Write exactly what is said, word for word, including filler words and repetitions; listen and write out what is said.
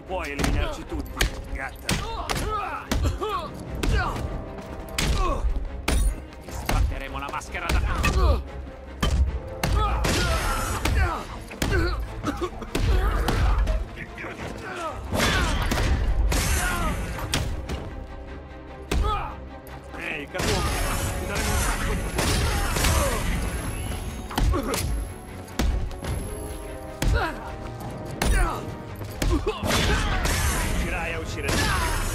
puoi eliminarci tutti, gatta. Ti sbatteremo la maschera da... Ehi, Catwoman, ti daremo un sacco di... Riuscirai a uscire da...